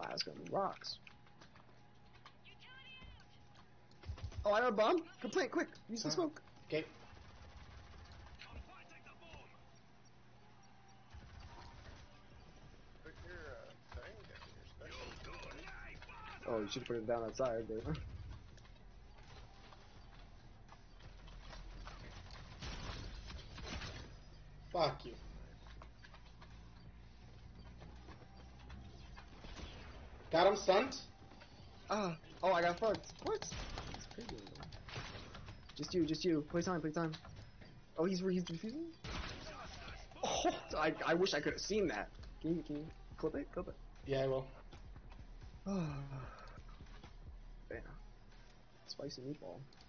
plasma rocks. Oh, I have a bomb. Go plant quick. Use the smoke. Okay. Put your thing down, your special. Oh, you should put it down outside, but. Fuck you. Got him stunned? Oh, I got fucked. What? Just you. Play time. Oh, he's defusing? Oh, I wish I could have seen that. Can you clip it? Yeah, I will. Oh. Damn. Spicy meatball.